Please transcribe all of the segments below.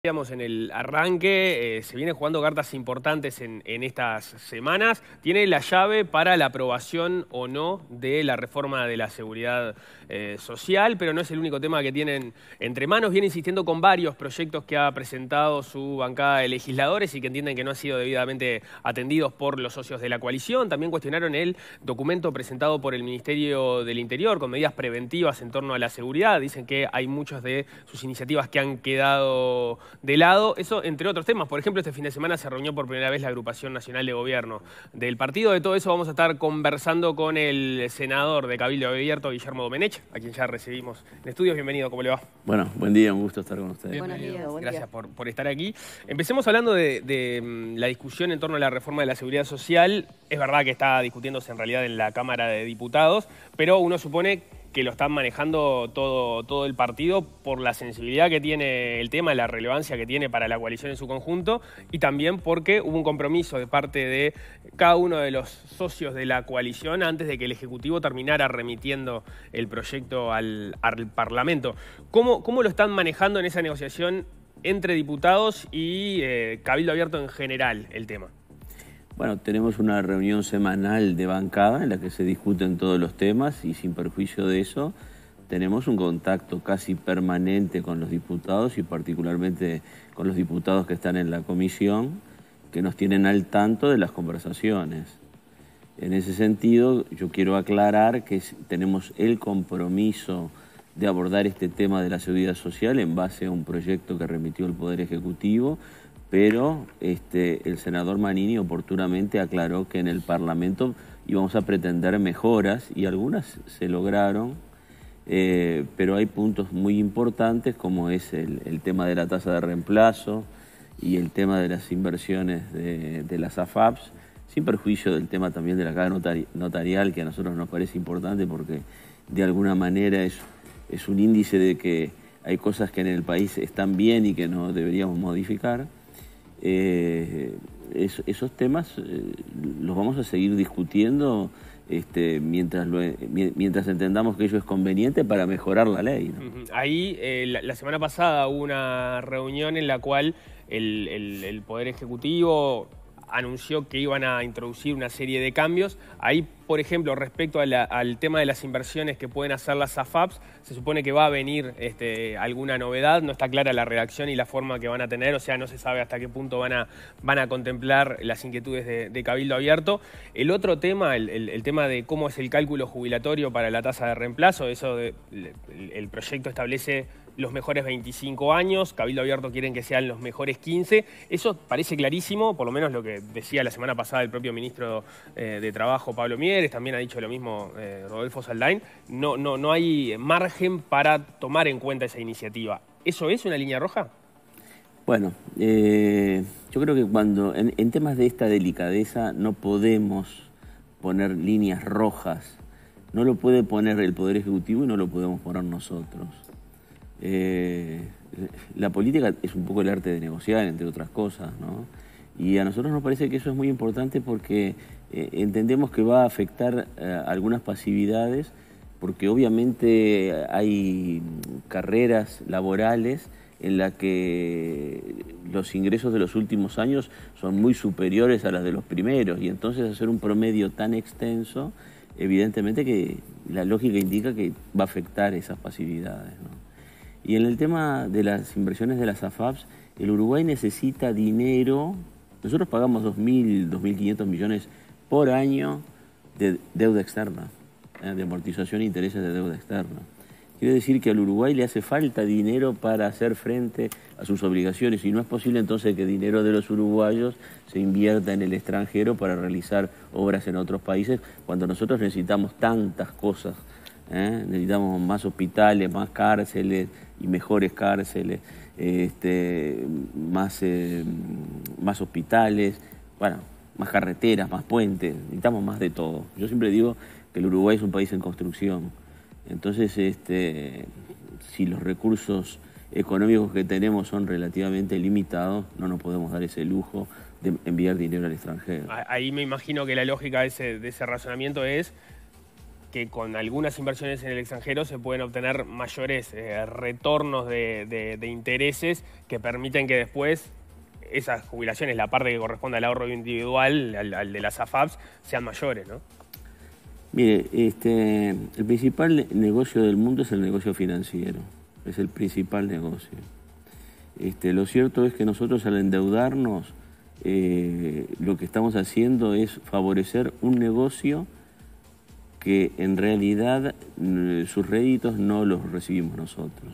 En el arranque, se vienen jugando cartas importantes en estas semanas. Tiene la llave para la aprobación o no de la reforma de la seguridad social, pero no es el único tema que tienen entre manos. Viene insistiendo con varios proyectos que ha presentado su bancada de legisladores y que entienden que no han sido debidamente atendidos por los socios de la coalición. También cuestionaron el documento presentado por el Ministerio del Interior con medidas preventivas en torno a la seguridad. Dicen que hay muchas de sus iniciativas que han quedado de lado, eso entre otros temas. Por ejemplo, este fin de semana se reunió por primera vez la Agrupación Nacional de Gobierno del partido. De todo eso vamos a estar conversando con el senador de Cabildo Abierto, Guillermo Domenech, a quien ya recibimos en estudios. Bienvenido, ¿cómo le va? Bueno, buen día, un gusto estar con ustedes. Buenos días, Gracias por estar aquí. Empecemos hablando de la discusión en torno a la reforma de la seguridad social. Es verdad que está discutiéndose en realidad en la Cámara de Diputados, pero uno supone que lo están manejando todo el partido por la sensibilidad que tiene el tema, la relevancia que tiene para la coalición en su conjunto, y también porque hubo un compromiso de parte de cada uno de los socios de la coalición antes de que el Ejecutivo terminara remitiendo el proyecto al Parlamento. ¿Cómo lo están manejando en esa negociación entre diputados y Cabildo Abierto en general el tema? Bueno, tenemos una reunión semanal de bancada en la que se discuten todos los temas y sin perjuicio de eso tenemos un contacto casi permanente con los diputados y particularmente con los diputados que están en la comisión, que nos tienen al tanto de las conversaciones. En ese sentido, yo quiero aclarar que tenemos el compromiso de abordar este tema de la seguridad social en base a un proyecto que remitió el Poder Ejecutivo, pero el senador Manini oportunamente aclaró que en el Parlamento íbamos a pretender mejoras y algunas se lograron, pero hay puntos muy importantes como es el tema de la tasa de reemplazo y el tema de las inversiones de las AFAPs, sin perjuicio del tema también de la carga notarial, que a nosotros nos parece importante porque de alguna manera es un índice de que hay cosas que en el país están bien y que no deberíamos modificar. Esos temas los vamos a seguir discutiendo mientras entendamos que ello es conveniente para mejorar la ley, ¿no? Ahí, la semana pasada hubo una reunión en la cual el Poder Ejecutivo anunció que iban a introducir una serie de cambios. Ahí, por ejemplo, respecto al tema de las inversiones que pueden hacer las AFAPs, se supone que va a venir alguna novedad. No está clara la redacción y la forma que van a tener, o sea, no se sabe hasta qué punto van a contemplar las inquietudes de Cabildo Abierto. El otro tema, el tema de cómo es el cálculo jubilatorio para la tasa de reemplazo, el proyecto establece los mejores 25 años, Cabildo Abierto quieren que sean los mejores 15. Eso parece clarísimo, por lo menos lo que decía la semana pasada el propio ministro de Trabajo, Pablo Mieres, también ha dicho lo mismo Rodolfo Saldain. No hay margen para tomar en cuenta esa iniciativa. ¿Eso es una línea roja? Bueno, yo creo que cuando en temas de esta delicadeza no podemos poner líneas rojas. No lo puede poner el Poder Ejecutivo y no lo podemos poner nosotros. La política es un poco el arte de negociar, entre otras cosas, ¿no? Y a nosotros nos parece que eso es muy importante porque entendemos que va a afectar algunas pasividades, porque obviamente hay carreras laborales en las que los ingresos de los últimos años son muy superiores a las de los primeros, y entonces hacer un promedio tan extenso, evidentemente que la lógica indica que va a afectar esas pasividades, ¿no? Y en el tema de las inversiones de las AFAPs, el Uruguay necesita dinero. Nosotros pagamos 2.000, 2.500 millones por año de deuda externa, de amortización e intereses de deuda externa. Quiere decir que al Uruguay le hace falta dinero para hacer frente a sus obligaciones y no es posible entonces que dinero de los uruguayos se invierta en el extranjero para realizar obras en otros países cuando nosotros necesitamos tantas cosas. Necesitamos más hospitales, más cárceles y mejores cárceles, más hospitales, bueno, más carreteras, más puentes, necesitamos más de todo. Yo siempre digo que el Uruguay es un país en construcción, entonces si los recursos económicos que tenemos son relativamente limitados, no nos podemos dar ese lujo de enviar dinero al extranjero. Ahí me imagino que la lógica de ese razonamiento es que con algunas inversiones en el extranjero se pueden obtener mayores retornos de intereses que permiten que después esas jubilaciones, la parte que corresponde al ahorro individual, al de las AFAPs, sean mayores, ¿no? Mire, el principal negocio del mundo es el negocio financiero, es el principal negocio. Lo cierto es que nosotros al endeudarnos, lo que estamos haciendo es favorecer un negocio que en realidad sus réditos no los recibimos nosotros.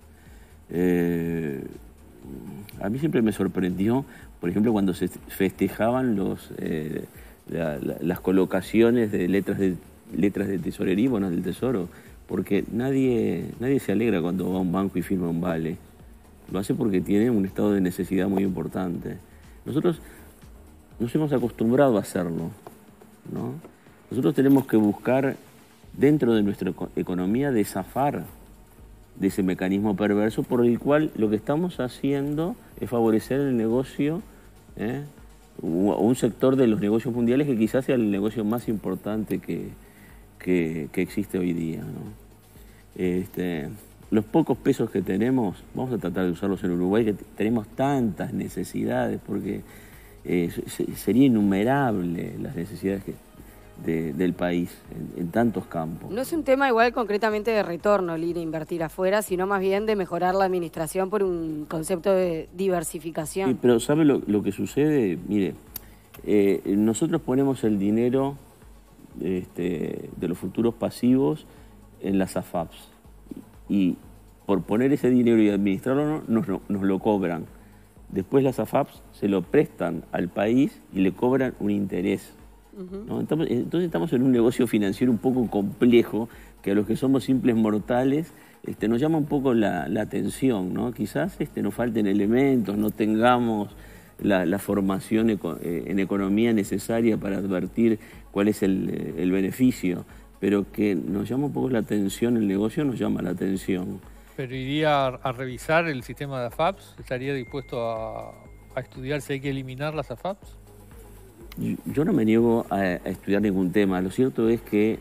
A mí siempre me sorprendió, por ejemplo, cuando se festejaban las colocaciones de letras de tesorería, bonos del tesoro, porque nadie se alegra cuando va a un banco y firma un vale. Lo hace porque tiene un estado de necesidad muy importante. Nosotros nos hemos acostumbrado a hacerlo, ¿no? Nosotros tenemos que buscar dentro de nuestra economía de zafar de ese mecanismo perverso por el cual lo que estamos haciendo es favorecer el negocio, o un sector de los negocios mundiales que quizás sea el negocio más importante que existe hoy día, ¿no? Los pocos pesos que tenemos, vamos a tratar de usarlos en Uruguay, que tenemos tantas necesidades, porque sería innumerable las necesidades del país en tantos campos. No es un tema igual concretamente de retorno el ir a invertir afuera, sino más bien de mejorar la administración por un concepto de diversificación. Sí, pero ¿sabe lo que sucede? Mire, nosotros ponemos el dinero de los futuros pasivos en las AFAPs y por poner ese dinero y administrarlo nos lo cobran. Después las AFAPs se lo prestan al país y le cobran un interés. ¿No? Entonces estamos en un negocio financiero un poco complejo que a los que somos simples mortales nos llama un poco la atención, ¿no? Quizás nos falten elementos, no tengamos la formación en economía necesaria para advertir cuál es el beneficio, pero que nos llama un poco la atención, el negocio nos llama la atención. ¿Pero iría a revisar el sistema de AFAPs? ¿Estaría dispuesto a estudiar si hay que eliminar las AFAPs? Yo no me niego a estudiar ningún tema. Lo cierto es que,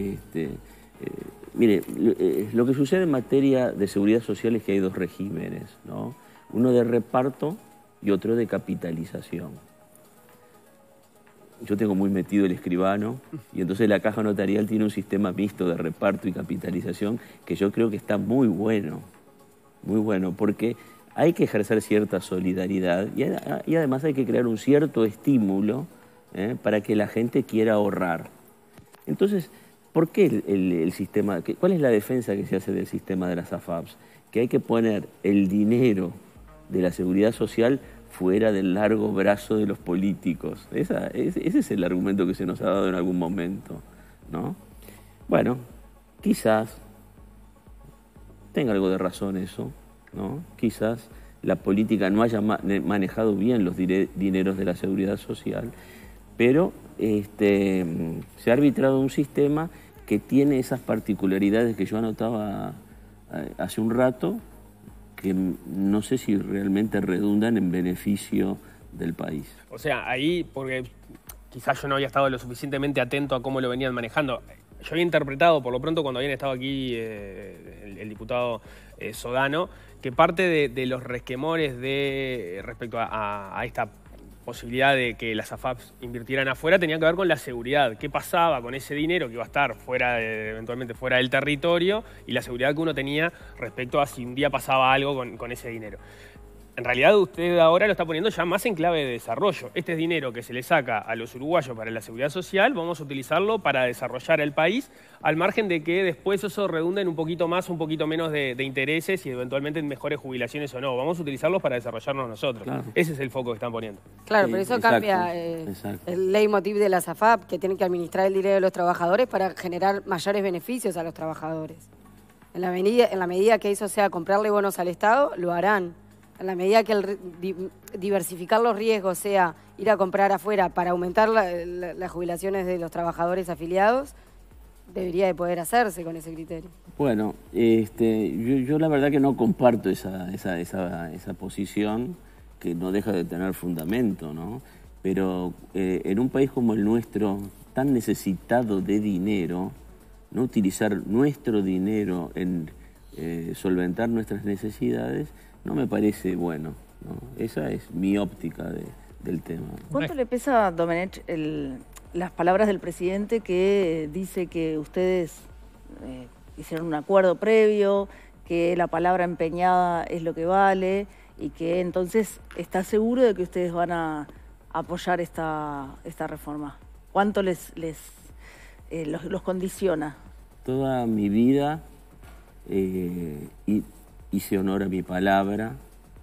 mire, lo que sucede en materia de seguridad social es que hay dos regímenes, ¿no? Uno de reparto y otro de capitalización. Yo tengo muy metido el escribano y entonces la Caja Notarial tiene un sistema mixto de reparto y capitalización que yo creo que está muy bueno, porque hay que ejercer cierta solidaridad y además hay que crear un cierto estímulo para que la gente quiera ahorrar. Entonces, ¿por qué el sistema? ¿Cuál es la defensa que se hace del sistema de las AFAPs? Que hay que poner el dinero de la seguridad social fuera del largo brazo de los políticos. Ese es el argumento que se nos ha dado en algún momento, ¿no? Bueno, quizás tenga algo de razón eso, ¿no? Quizás la política no haya manejado bien los dineros de la seguridad social, pero se ha arbitrado un sistema que tiene esas particularidades que yo anotaba hace un rato, que no sé si realmente redundan en beneficio del país. O sea, ahí, porque quizás yo no había estado lo suficientemente atento a cómo lo venían manejando. Yo había interpretado, por lo pronto, cuando habían estado aquí el diputado Sodano, que parte de los resquemores respecto a esta posibilidad de que las AFAPs invirtieran afuera tenía que ver con la seguridad. ¿Qué pasaba con ese dinero que iba a estar eventualmente fuera del territorio y la seguridad que uno tenía respecto a si un día pasaba algo con ese dinero? En realidad usted ahora lo está poniendo ya más en clave de desarrollo. Este es dinero que se le saca a los uruguayos para la seguridad social, vamos a utilizarlo para desarrollar el país, al margen de que después eso redunde en un poquito más, un poquito menos de intereses y eventualmente en mejores jubilaciones o no. Vamos a utilizarlos para desarrollarnos nosotros. Claro. Ese es el foco que están poniendo. Claro, pero eso cambia el leitmotiv de las AFAP, que tienen que administrar el dinero de los trabajadores para generar mayores beneficios a los trabajadores. En la medida que eso sea comprarle bonos al Estado, lo harán. En la medida que diversificar los riesgos sea ir a comprar afuera para aumentar las jubilaciones de los trabajadores afiliados, debería de poder hacerse con ese criterio. Bueno, yo la verdad que no comparto esa posición, que no deja de tener fundamento, ¿no? Pero en un país como el nuestro, tan necesitado de dinero, no utilizar nuestro dinero en solventar nuestras necesidades, no me parece bueno, ¿no? Esa es mi óptica del tema. ¿Cuánto le pesa, Domenech, las palabras del presidente que dice que ustedes hicieron un acuerdo previo, que la palabra empeñada es lo que vale y que entonces está seguro de que ustedes van a apoyar esta reforma? ¿Cuánto los condiciona? Toda mi vida hice honor a mi palabra.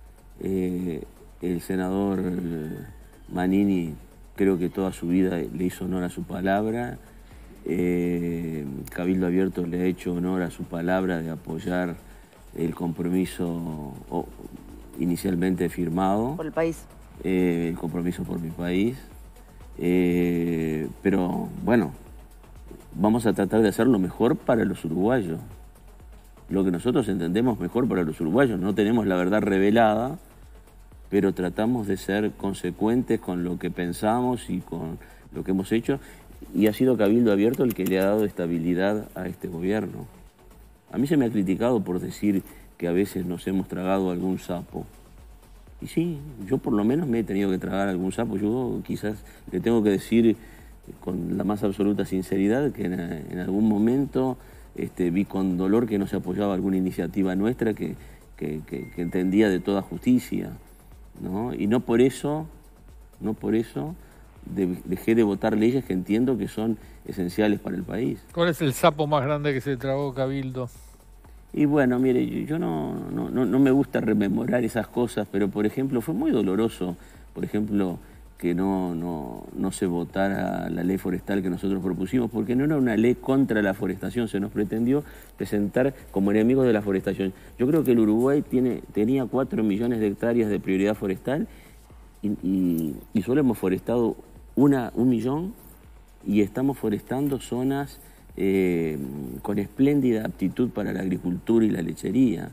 El senador Manini creo que toda su vida le hizo honor a su palabra. Cabildo Abierto le ha hecho honor a su palabra de apoyar el compromiso inicialmente firmado. Por el país. El compromiso por mi país. Pero bueno, vamos a tratar de hacer lo mejor para los uruguayos. Lo que nosotros entendemos mejor para los uruguayos. No tenemos la verdad revelada, pero tratamos de ser consecuentes con lo que pensamos y con lo que hemos hecho. Y ha sido Cabildo Abierto el que le ha dado estabilidad a este gobierno. A mí se me ha criticado por decir que a veces nos hemos tragado algún sapo. Y sí, yo por lo menos me he tenido que tragar algún sapo. Yo quizás le tengo que decir con la más absoluta sinceridad que en algún momento vi con dolor que no se apoyaba alguna iniciativa nuestra que entendía de toda justicia, ¿no? Y no por eso dejé de votar leyes que entiendo que son esenciales para el país. ¿Cuál es el sapo más grande que se tragó Cabildo? Y bueno, mire, yo no me gusta rememorar esas cosas, pero por ejemplo fue muy doloroso, por ejemplo, que no se votara la ley forestal que nosotros propusimos, porque no era una ley contra la forestación, se nos pretendió presentar como enemigos de la forestación. Yo creo que el Uruguay tenía 4 millones de hectáreas de prioridad forestal y solo hemos forestado 1 millón y estamos forestando zonas con espléndida aptitud para la agricultura y la lechería.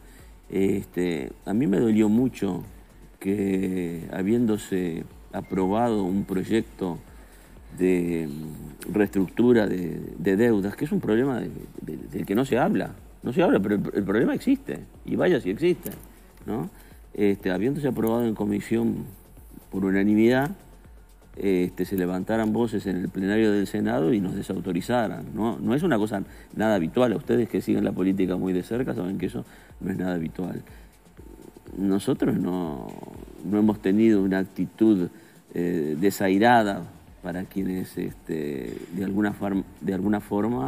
A mí me dolió mucho que habiéndose aprobado un proyecto de reestructura de deudas, que es un problema del que no se habla, pero el problema existe, y vaya si existe, ¿no? Habiéndose aprobado en comisión por unanimidad, se levantaran voces en el plenario del Senado y nos desautorizaran. No es una cosa nada habitual. A ustedes que siguen la política muy de cerca saben que eso no es nada habitual. Nosotros no hemos tenido una actitud desairada para quienes de alguna forma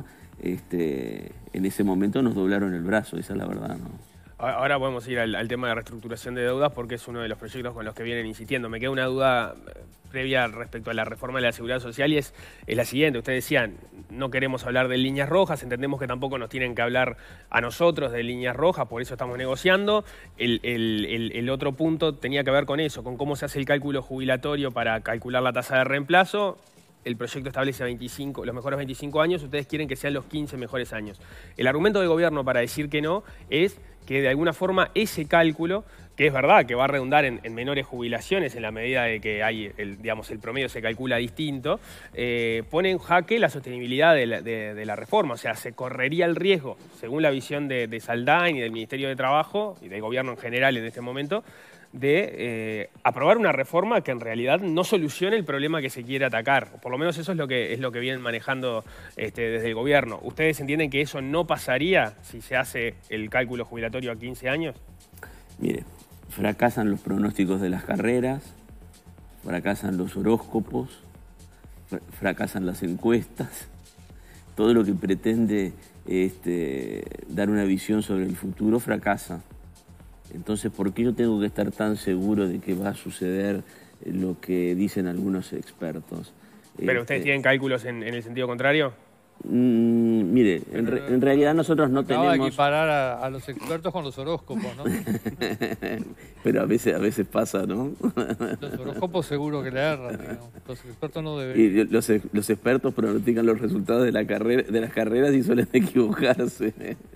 en ese momento nos doblaron el brazo, esa es la verdad, ¿no? Ahora podemos ir al tema de reestructuración de deudas porque es uno de los proyectos con los que vienen insistiendo. Me queda una duda previa respecto a la reforma de la seguridad social y es la siguiente. Ustedes decían, no queremos hablar de líneas rojas, entendemos que tampoco nos tienen que hablar a nosotros de líneas rojas, por eso estamos negociando. El otro punto tenía que ver con eso, con cómo se hace el cálculo jubilatorio para calcular la tasa de reemplazo. El proyecto establece los mejores 25 años, ustedes quieren que sean los 15 mejores años. El argumento del gobierno para decir que no es que de alguna forma ese cálculo, que es verdad que va a redundar en menores jubilaciones en la medida de que hay el promedio se calcula distinto, pone en jaque la sostenibilidad de la reforma. O sea, se correría el riesgo, según la visión de Saldain y del Ministerio de Trabajo y del gobierno en general en este momento, de aprobar una reforma que en realidad no solucione el problema que se quiere atacar. Por lo menos eso es lo que vienen manejando desde el gobierno. ¿Ustedes entienden que eso no pasaría si se hace el cálculo jubilatorio a 15 años? Mire, fracasan los pronósticos de las carreras, fracasan los horóscopos, fracasan las encuestas, todo lo que pretende dar una visión sobre el futuro fracasa. Entonces, ¿por qué yo tengo que estar tan seguro de que va a suceder lo que dicen algunos expertos? ¿Pero ustedes tienen cálculos en el sentido contrario? Mire, en realidad nosotros no tenemos... Acaba de equiparar a los expertos con los horóscopos, ¿no? Pero a veces pasa, ¿no? Los horóscopos seguro que le erran, digamos. Los expertos no deberían. Y los expertos pronostican los resultados de las carreras y suelen equivocarse.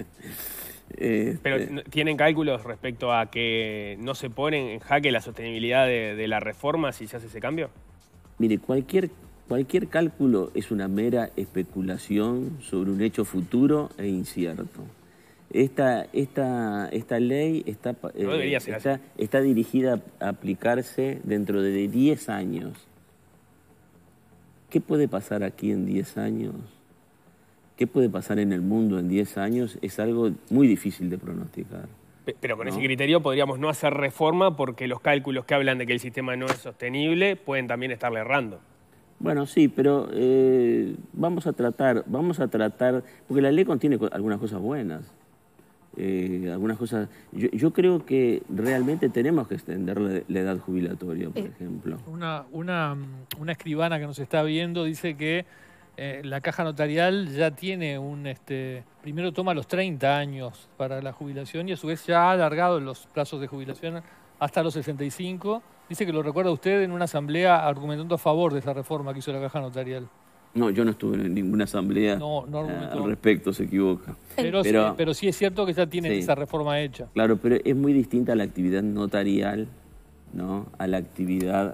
Pero ¿tienen cálculos respecto a que no se ponen en jaque la sostenibilidad de la reforma si se hace ese cambio? Mire, cualquier cualquier cálculo es una mera especulación sobre un hecho futuro e incierto. Esta ley está dirigida a aplicarse dentro de 10 años. ¿Qué puede pasar aquí en 10 años? ¿Qué puede pasar en el mundo en 10 años? Es algo muy difícil de pronosticar. Pero con ese criterio podríamos no hacer reforma porque los cálculos que hablan de que el sistema no es sostenible pueden también estarle errando. Bueno, sí, pero vamos a tratar, porque la ley contiene algunas cosas buenas. Algunas cosas. Yo creo que realmente tenemos que extender la edad jubilatoria, por ejemplo. Una escribana que nos está viendo dice que la caja notarial ya tiene primero toma los 30 años para la jubilación y a su vez ya ha alargado los plazos de jubilación hasta los 65. Dice que lo recuerda usted en una asamblea argumentando a favor de esa reforma que hizo la caja notarial. No, yo no estuve en ninguna asamblea al respecto, se equivoca. Pero sí es cierto que ya tienen esa reforma hecha. Claro, pero es muy distinta la actividad notarial, ¿no?, a la actividad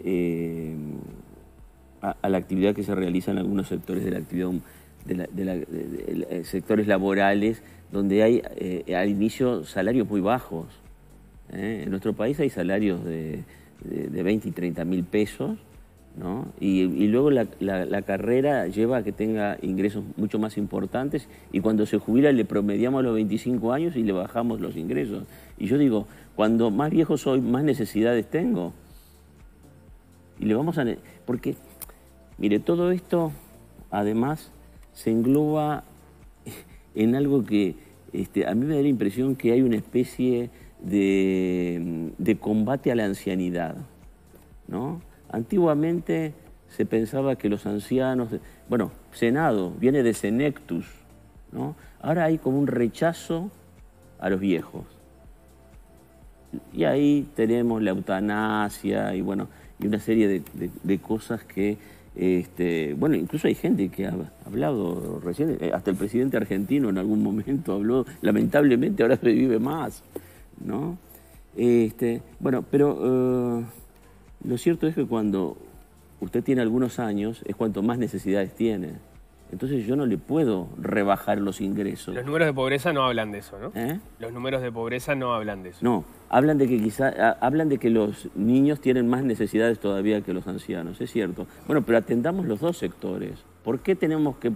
a la actividad que se realiza en algunos sectores de la actividad de sectores laborales, donde hay al inicio salarios muy bajos. En nuestro país hay salarios de 20 y 30 mil pesos, ¿no? Y luego la carrera lleva a que tenga ingresos mucho más importantes y cuando se jubila le promediamos los 25 años y le bajamos los ingresos. Y yo digo, cuando más viejo soy, más necesidades tengo. Y le vamos a... Porque, mire, todo esto además se engloba en algo que a mí me da la impresión que hay una especie de combate a la ancianidad, ¿no? Antiguamente se pensaba que los ancianos, bueno, Senado viene de senectus, ¿no? Ahora hay como un rechazo a los viejos. Y ahí tenemos la eutanasia y bueno, y una serie de cosas que, bueno, incluso hay gente que ha hablado recién, hasta el presidente argentino en algún momento habló, lamentablemente ahora se vive más, ¿no? Bueno, pero lo cierto es que cuando usted tiene algunos años es cuanto más necesidades tiene. Entonces yo no le puedo rebajar los ingresos. Los números de pobreza no hablan de eso, ¿no? Los números de pobreza no hablan de eso. No, hablan de que hablan de que los niños tienen más necesidades todavía que los ancianos, es cierto. Bueno, pero atendamos los dos sectores. ¿Por qué tenemos que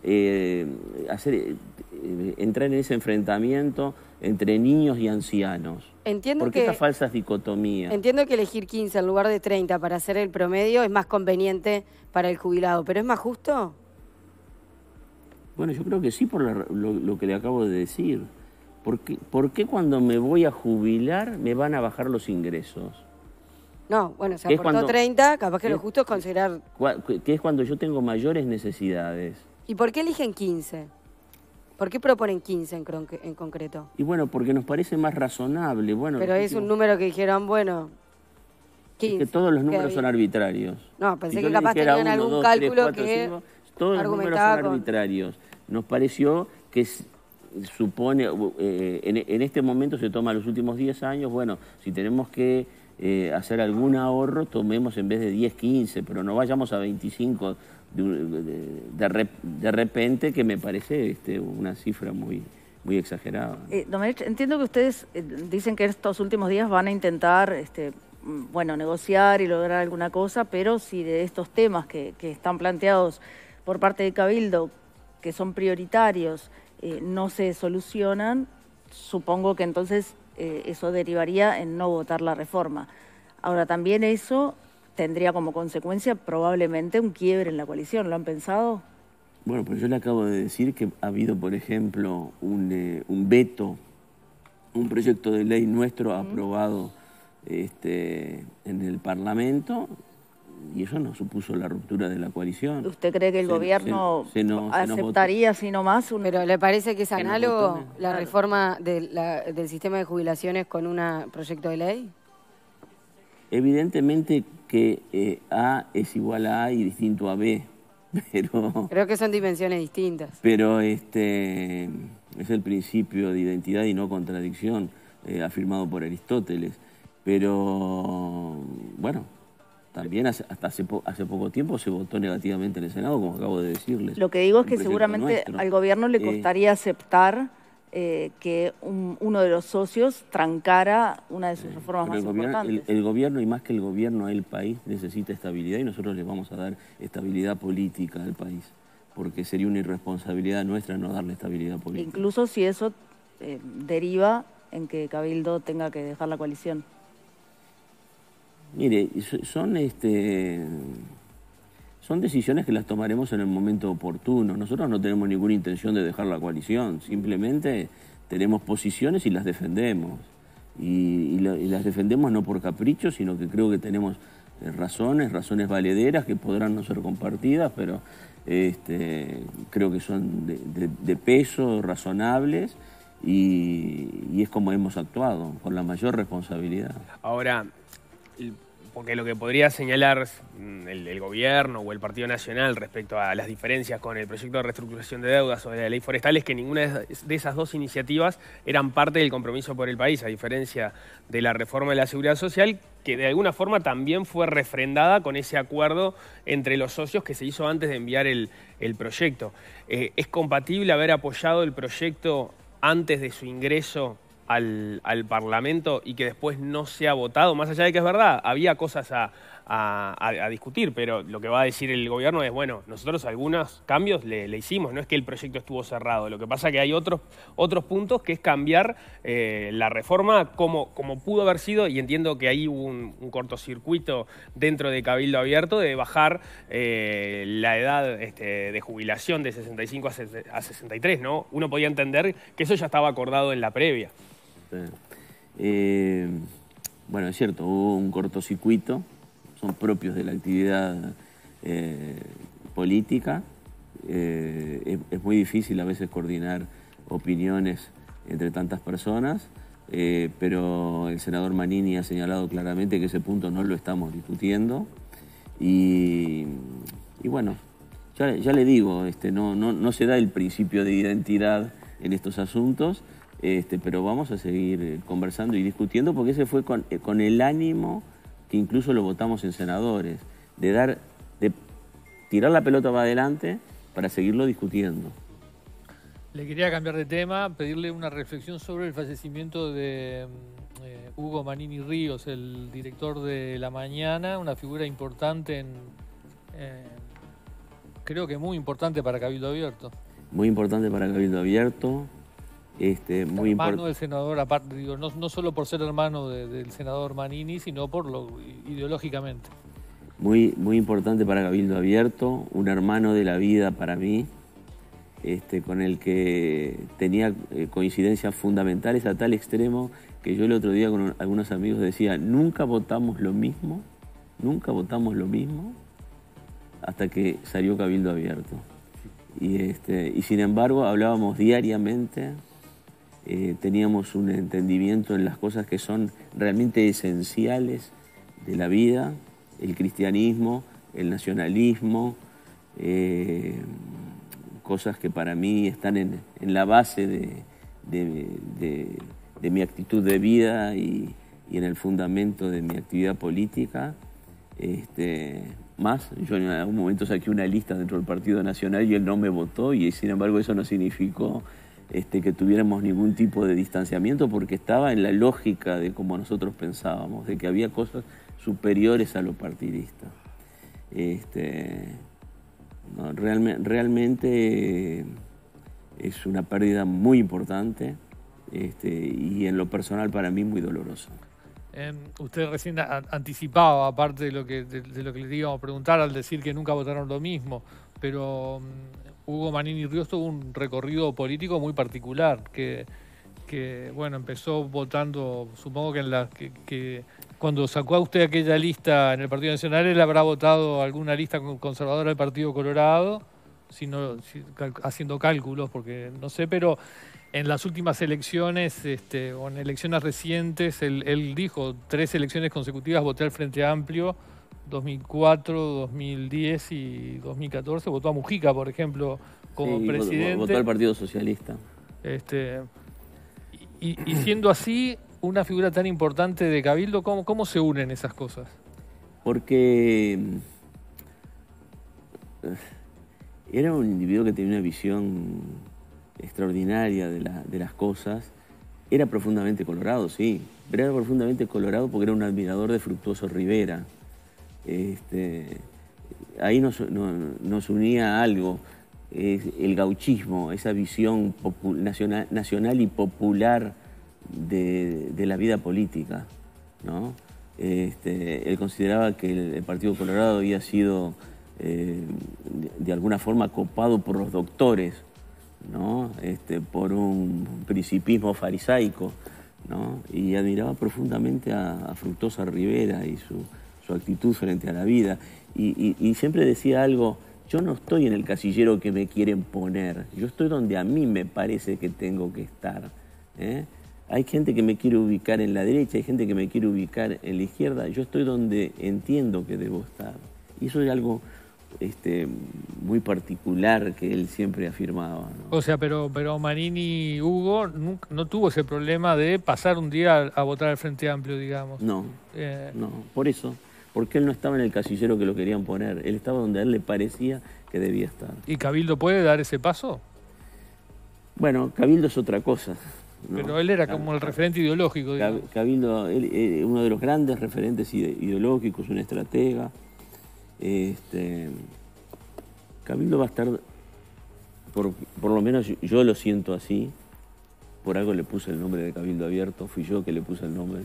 entrar en ese enfrentamiento entre niños y ancianos? ¿Por qué estas falsas dicotomías? Entiendo que elegir 15 en lugar de 30 para hacer el promedio es más conveniente para el jubilado, ¿pero es más justo? Bueno, yo creo que sí, por lo que le acabo de decir. ¿Por qué cuando me voy a jubilar me van a bajar los ingresos? No, bueno, se aportó 30, capaz que lo justo es considerar... Que es cuando yo tengo mayores necesidades. ¿Y por qué eligen 15? ¿Por qué proponen 15 en concreto? Y bueno, porque nos parece más razonable. Bueno, pero es un número que dijeron, bueno, 15. Es que todos los números son arbitrarios. No, pensé que capaz tenían algún cálculo que... Todos los números son arbitrarios. Nos pareció que supone, en este momento se toma los últimos 10 años, bueno, si tenemos que hacer algún ahorro, tomemos en vez de 10, 15, pero no vayamos a 25 de repente, que me parece una cifra muy exagerada. Domenech, entiendo que ustedes dicen que en estos últimos días van a intentar bueno, negociar y lograr alguna cosa, pero si de estos temas que están planteados por parte de Cabildo, que son prioritarios, no se solucionan, supongo que entonces eso derivaría en no votar la reforma. Ahora, también eso tendría como consecuencia probablemente un quiebre en la coalición. ¿Lo han pensado? Bueno, pues yo le acabo de decir que ha habido, por ejemplo, un veto, un proyecto de ley nuestro aprobado en el Parlamento, y eso no supuso la ruptura de la coalición. ¿Usted cree que el gobierno aceptaría así nomás? ¿Pero le parece que es análogo la reforma del sistema de jubilaciones con un proyecto de ley? Evidentemente que A es igual a A y distinto a B, pero... Creo que son dimensiones distintas. Pero es el principio de identidad y no contradicción afirmado por Aristóteles. Pero, bueno, también hasta hace poco tiempo se votó negativamente en el Senado, como acabo de decirles. Lo que digo es que seguramente al gobierno le costaría aceptar que uno de los socios trancara una de sus reformas más importantes. El gobierno, y más que el gobierno, el país necesita estabilidad y nosotros le vamos a dar estabilidad política al país, porque sería una irresponsabilidad nuestra no darle estabilidad política. Incluso si eso deriva en que Cabildo tenga que dejar la coalición. Mire, son decisiones que las tomaremos en el momento oportuno. Nosotros no tenemos ninguna intención de dejar la coalición, simplemente tenemos posiciones y las defendemos. Y las defendemos no por capricho, sino que creo que tenemos razones valederas que podrán no ser compartidas, pero creo que son de peso, razonables, y es como hemos actuado, con la mayor responsabilidad. Ahora, porque lo que podría señalar el gobierno o el Partido Nacional respecto a las diferencias con el proyecto de reestructuración de deudas o de la ley forestal es que ninguna de esas dos iniciativas eran parte del compromiso por el país, a diferencia de la reforma de la seguridad social, que de alguna forma también fue refrendada con ese acuerdo entre los socios que se hizo antes de enviar el proyecto. ¿Es compatible haber apoyado el proyecto antes de su ingreso al Parlamento y que después no se ha votado? Más allá de que es verdad, había cosas a discutir, pero lo que va a decir el gobierno es, bueno, nosotros algunos cambios le hicimos, no es que el proyecto estuvo cerrado, lo que pasa es que hay otros puntos que es cambiar la reforma como pudo haber sido, y entiendo que ahí hubo un cortocircuito dentro de Cabildo Abierto de bajar la edad de jubilación de 65 a 63, ¿no? Uno podía entender que eso ya estaba acordado en la previa. Bueno, es cierto, hubo un cortocircuito, son propios de la actividad política. Es muy difícil a veces coordinar opiniones entre tantas personas, pero el senador Manini ha señalado claramente que ese punto no lo estamos discutiendo. Y bueno, ya le digo, no se da el principio de identidad en estos asuntos. Pero vamos a seguir conversando y discutiendo, porque ese fue con el ánimo que incluso lo votamos en senadores, de tirar la pelota para adelante para seguirlo discutiendo. Le quería cambiar de tema, pedirle una reflexión sobre el fallecimiento de Hugo Manini Ríos, el director de La Mañana, una figura importante, creo que muy importante para Cabildo Abierto. Muy importante para Cabildo Abierto. Muy hermano del senador, aparte, digo, no solo por ser hermano del senador Manini, sino por ideológicamente. Muy importante para Cabildo Abierto, un hermano de la vida para mí, con el que tenía coincidencias fundamentales a tal extremo que yo el otro día con algunos amigos decía, nunca votamos lo mismo, hasta que salió Cabildo Abierto. Y sin embargo hablábamos diariamente. Teníamos un entendimiento en las cosas que son realmente esenciales de la vida, el cristianismo, el nacionalismo, cosas que para mí están en la base de mi actitud de vida y en el fundamento de mi actividad política. Yo en algún momento saqué una lista dentro del Partido Nacional y él no me votó, y sin embargo eso no significó que tuviéramos ningún tipo de distanciamiento, porque estaba en la lógica de como nosotros pensábamos, de que había cosas superiores a lo partidista. Realmente es una pérdida muy importante, y en lo personal para mí muy dolorosa. Usted recién anticipaba, aparte de lo que le íbamos a preguntar, al decir que nunca votaron lo mismo, pero Hugo Manini Ríos tuvo un recorrido político muy particular, que bueno, empezó votando, supongo que cuando sacó a usted aquella lista en el Partido Nacional, él habrá votado alguna lista conservadora del Partido Colorado, haciendo cálculos, porque no sé, pero en las últimas elecciones, o en elecciones recientes, él dijo 3 elecciones consecutivas voté al Frente Amplio, 2004, 2010 y 2014, votó a Mujica, por ejemplo, como presidente. Votó al Partido Socialista. Y siendo así, una figura tan importante de Cabildo, ¿cómo se unen esas cosas? Porque era un individuo que tenía una visión extraordinaria de las cosas. Era profundamente colorado, sí, pero era profundamente colorado porque era un admirador de Fructuoso Rivera. Ahí nos unía algo, el gauchismo, esa visión nacional y popular de la vida política, ¿no? Él consideraba que el Partido Colorado había sido de alguna forma copado por los doctores, ¿no? Por un principismo farisaico, ¿no? Y admiraba profundamente a Fructuoso Rivera y su actitud frente a la vida. Y siempre decía algo: yo no estoy en el casillero que me quieren poner, yo estoy donde a mí me parece que tengo que estar, ¿eh? Hay gente que me quiere ubicar en la derecha, hay gente que me quiere ubicar en la izquierda, yo estoy donde entiendo que debo estar. Y eso es algo muy particular que él siempre afirmaba, ¿no? O sea, pero Manini, Hugo, no tuvo ese problema de pasar un día a votar al Frente Amplio, digamos. No, no, por eso. Porque él no estaba en el casillero que lo querían poner, él estaba donde a él le parecía que debía estar. ¿Y Cabildo puede dar ese paso? Bueno, Cabildo es otra cosa, ¿no? Pero él era como el referente ideológico, digamos. Cabildo, uno de los grandes referentes ideológicos, un estratega. Cabildo va a estar, por lo menos yo lo siento así, por algo le puse el nombre de Cabildo Abierto, fui yo que le puse el nombre.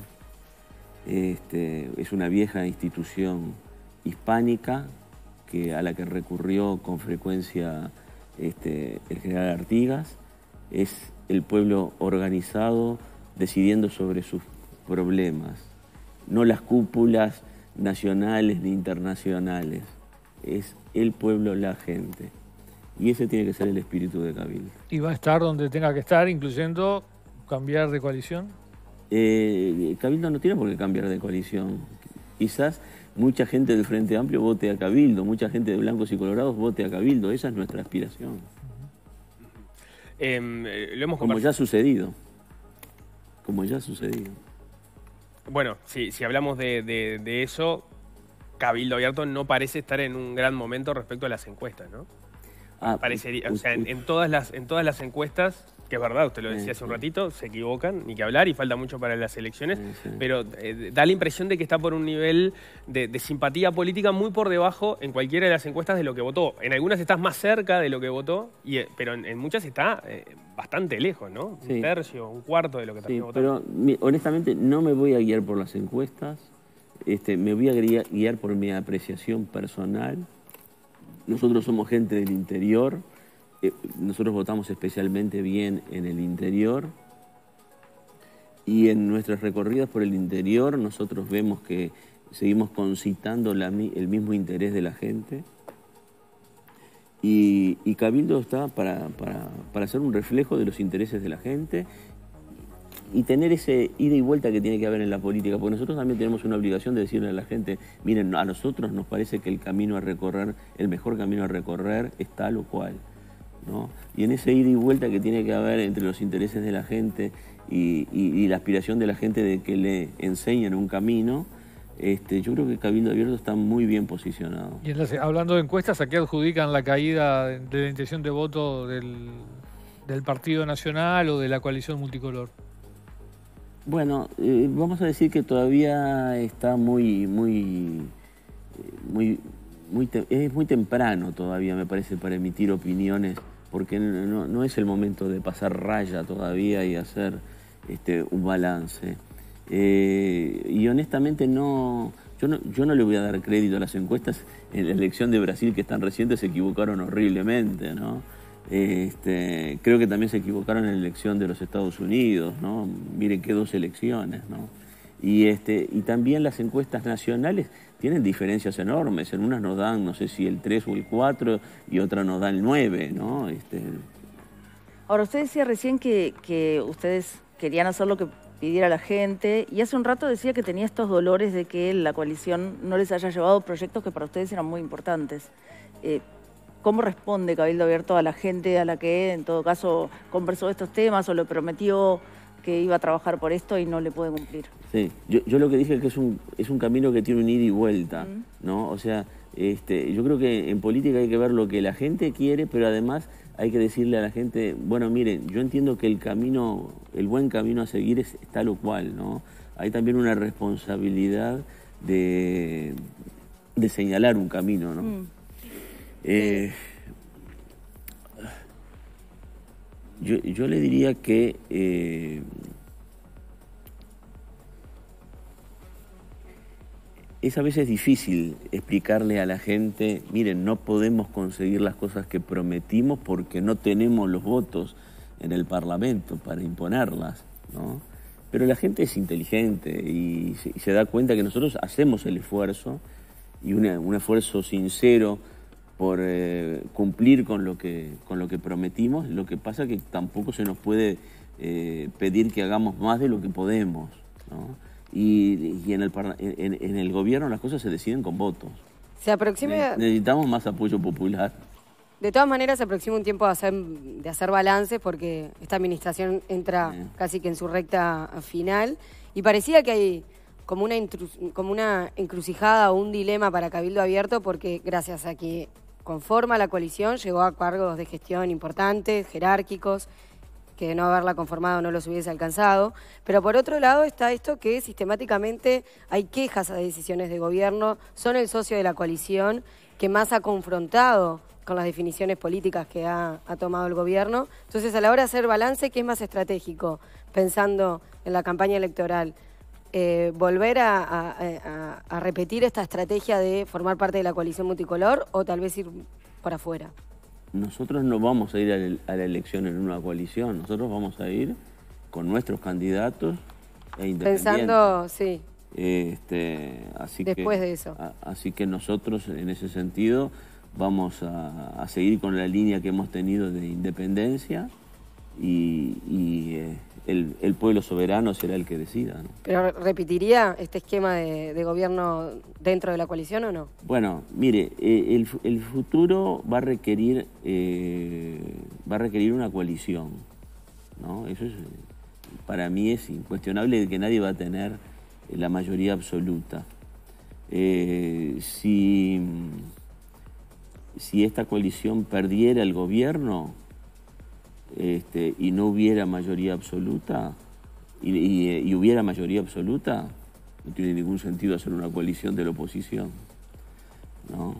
Es una vieja institución hispánica a la que recurrió con frecuencia el general Artigas. Es el pueblo organizado decidiendo sobre sus problemas, no las cúpulas nacionales ni internacionales. Es el pueblo, la gente. Y ese tiene que ser el espíritu de Cabildo. ¿Y va a estar donde tenga que estar, incluyendo cambiar de coalición? Cabildo no tiene por qué cambiar de coalición. Quizás mucha gente del Frente Amplio vote a Cabildo, mucha gente de blancos y colorados vote a Cabildo. Esa es nuestra aspiración. Lo hemos como ya ha sucedido. Como ya ha sucedido. Bueno, si hablamos de eso, Cabildo Abierto no parece estar en un gran momento respecto a las encuestas, ¿no? Parecería, o sea, en todas las encuestas, que es verdad, usted lo decía hace un ratito, se equivocan, ni que hablar, y falta mucho para las elecciones, pero da la impresión de que está por un nivel de simpatía política muy por debajo en cualquiera de las encuestas de lo que votó. En algunas estás más cerca de lo que votó, pero en muchas está bastante lejos, ¿no? Sí. Un tercio, un cuarto de lo que terminó votando. Pero honestamente no me voy a guiar por las encuestas, me voy a guiar por mi apreciación personal. Nosotros somos gente del interior, nosotros votamos especialmente bien en el interior, y en nuestras recorridas por el interior nosotros vemos que seguimos concitando el mismo interés de la gente, y Cabildo está para ser un reflejo de los intereses de la gente y tener ese ida y vuelta que tiene que haber en la política, porque nosotros también tenemos una obligación de decirle a la gente: miren, a nosotros nos parece que el camino a recorrer, el mejor camino a recorrer es tal o cual, ¿no? Y en ese ida y vuelta que tiene que haber entre los intereses de la gente y la aspiración de la gente de que le enseñen un camino, yo creo que Cabildo Abierto está muy bien posicionado. Y hablando de encuestas, ¿a qué adjudican la caída de la intención de voto del Partido Nacional o de la coalición multicolor? Bueno, vamos a decir que todavía está es muy temprano todavía, me parece, para emitir opiniones, porque no es el momento de pasar raya todavía y hacer un balance. Y honestamente yo no le voy a dar crédito a las encuestas. En la elección de Brasil, que es tan reciente, se equivocaron horriblemente, ¿no? Creo que también se equivocaron en la elección de los Estados Unidos, ¿no? Miren qué dos elecciones, ¿no? Y también las encuestas nacionales tienen diferencias enormes. En unas nos dan, no sé si el 3 o el 4, y otras nos dan el 9, ¿no? Ahora, usted decía recién que ustedes querían hacer lo que pidiera la gente, y hace un rato decía que tenía estos dolores de que la coalición no les haya llevado proyectos que para ustedes eran muy importantes. ¿Cómo responde Cabildo Abierto a la gente a la que, en todo caso, conversó estos temas o le prometió que iba a trabajar por esto y no le puede cumplir? Sí, yo lo que dije es que es un camino que tiene un ida y vuelta, ¿no? O sea, yo creo que en política hay que ver lo que la gente quiere, pero además hay que decirle a la gente, bueno, miren, yo entiendo que el buen camino a seguir es tal o cual, ¿no? Hay también una responsabilidad de señalar un camino, ¿no? Yo le diría que es a veces difícil explicarle a la gente, miren, no podemos conseguir las cosas que prometimos porque no tenemos los votos en el Parlamento para imponerlas, ¿no? Pero la gente es inteligente y se da cuenta que nosotros hacemos el esfuerzo, y un esfuerzo sincero por cumplir con lo que prometimos. Lo que pasa es que tampoco se nos puede pedir que hagamos más de lo que podemos, ¿no? Y en el gobierno las cosas se deciden con votos. Se aproxima... Necesitamos más apoyo popular. De todas maneras, se aproxima un tiempo de hacer balances, porque esta administración entra casi que en su recta final, y parecía que hay como una encrucijada o un dilema para Cabildo Abierto, porque gracias a que conforma la coalición llegó a cargos de gestión importantes, jerárquicos, que de no haberla conformado no los hubiese alcanzado. Pero por otro lado está esto que sistemáticamente hay quejas a decisiones de gobierno, son el socio de la coalición que más ha confrontado con las definiciones políticas que ha tomado el gobierno. Entonces, a la hora de hacer balance, ¿qué es más estratégico? Pensando en la campaña electoral, ¿volver a repetir esta estrategia de formar parte de la coalición multicolor o tal vez ir por afuera? Nosotros no vamos a ir a la elección en una coalición, nosotros vamos a ir con nuestros candidatos e independientes. Pensando, sí. Después de eso. Así que nosotros, en ese sentido, vamos a seguir con la línea que hemos tenido de independencia y el pueblo soberano será el que decida, ¿no? ¿Pero repetiría este esquema de gobierno dentro de la coalición o no? Bueno, mire, el futuro va a requerir una coalición, ¿no? Eso para mí es incuestionable, de que nadie va a tener la mayoría absoluta. Si esta coalición perdiera el gobierno y no hubiera mayoría absoluta, y hubiera mayoría absoluta, no tiene ningún sentido hacer una coalición de la oposición, ¿no?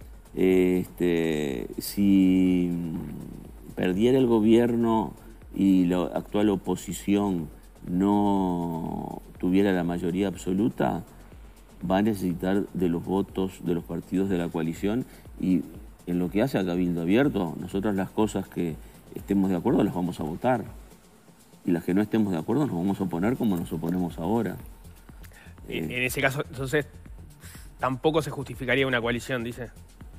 Si perdiera el gobierno y la actual oposición no tuviera la mayoría absoluta, va a necesitar de los votos de los partidos de la coalición. Y en lo que hace a Cabildo Abierto, nosotros las cosas que estemos de acuerdo las vamos a votar, y las que no estemos de acuerdo nos vamos a oponer como nos oponemos ahora. En ese caso, entonces, tampoco se justificaría una coalición, dice.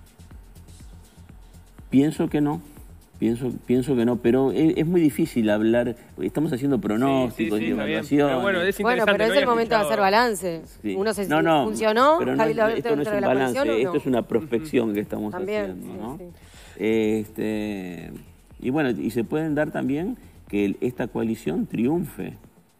Pienso que no, pero es muy difícil hablar, estamos haciendo pronósticos y evaluaciones. Pero es el momento de hacer balance. Sí. Uno se funcionó, pero Cabildo Abierto esto no es dentro de un la balance, coalición, ¿o no? esto es una prospección que estamos haciendo, ¿no? Y bueno, y se pueden dar también que esta coalición triunfe.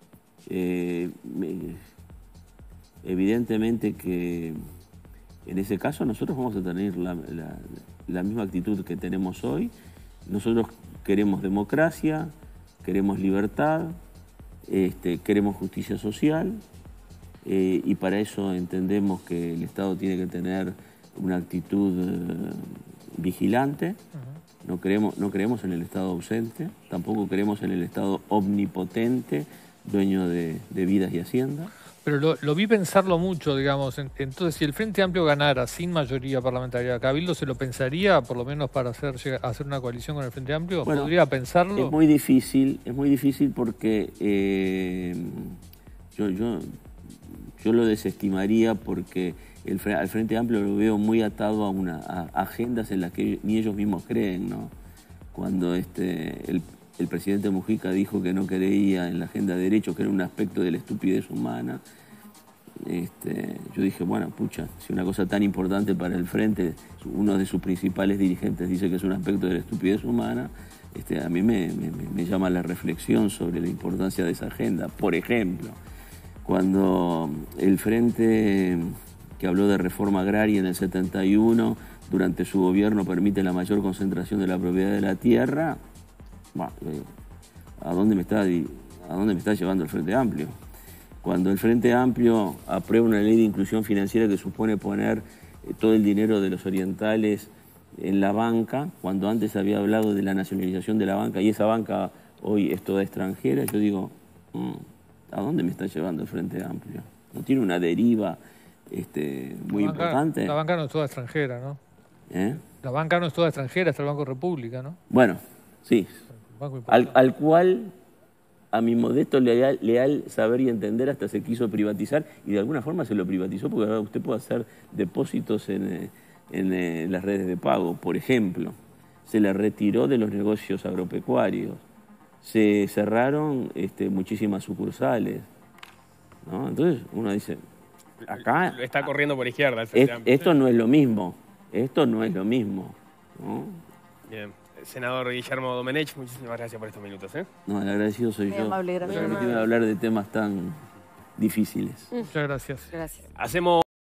Evidentemente que en ese caso nosotros vamos a tener la misma actitud que tenemos hoy. Nosotros queremos democracia, queremos libertad, queremos justicia social, y para eso entendemos que el Estado tiene que tener una actitud vigilante. No creemos en el Estado ausente, tampoco creemos en el Estado omnipotente, dueño de vidas y haciendas. Pero lo vi pensarlo mucho, digamos. Entonces, si el Frente Amplio ganara sin mayoría parlamentaria, ¿Cabildo se lo pensaría, por lo menos para hacer una coalición con el Frente Amplio? Bueno, ¿podría pensarlo? Es muy difícil porque yo lo desestimaría, porque al Frente Amplio lo veo muy atado a agendas en las que ni ellos mismos creen, ¿no? Cuando el presidente Mujica dijo que no creía en la agenda de derechos, que era un aspecto de la estupidez humana, yo dije, bueno, pucha, si una cosa tan importante para el Frente, uno de sus principales dirigentes dice que es un aspecto de la estupidez humana, a mí me llama la reflexión sobre la importancia de esa agenda. Por ejemplo, cuando el Frente que habló de reforma agraria en el 71, durante su gobierno permite la mayor concentración de la propiedad de la tierra, bueno, ¿a dónde me está llevando el Frente Amplio? Cuando el Frente Amplio aprueba una ley de inclusión financiera que supone poner todo el dinero de los orientales en la banca, cuando antes había hablado de la nacionalización de la banca y esa banca hoy es toda extranjera, yo digo, ¿a dónde me está llevando el Frente Amplio? ¿No tiene una deriva muy importante? La banca no es toda extranjera, ¿no? La banca no es toda extranjera, está el Banco República, ¿no? Bueno, sí. Al cual, a mi modesto leal saber y entender, hasta se quiso privatizar y de alguna forma se lo privatizó porque ahora usted puede hacer depósitos en las redes de pago, por ejemplo. Se le retiró de los negocios agropecuarios. Se cerraron muchísimas sucursales, ¿no? Entonces uno dice, acá... Está corriendo por izquierda. Esto no es lo mismo. Esto no es lo mismo, ¿no? Bien. Senador Guillermo Domenech, muchísimas gracias por estos minutos. No, el agradecido soy yo. Amable, gracias. No me hablar de temas tan difíciles. Muchas gracias. Gracias. Hacemos...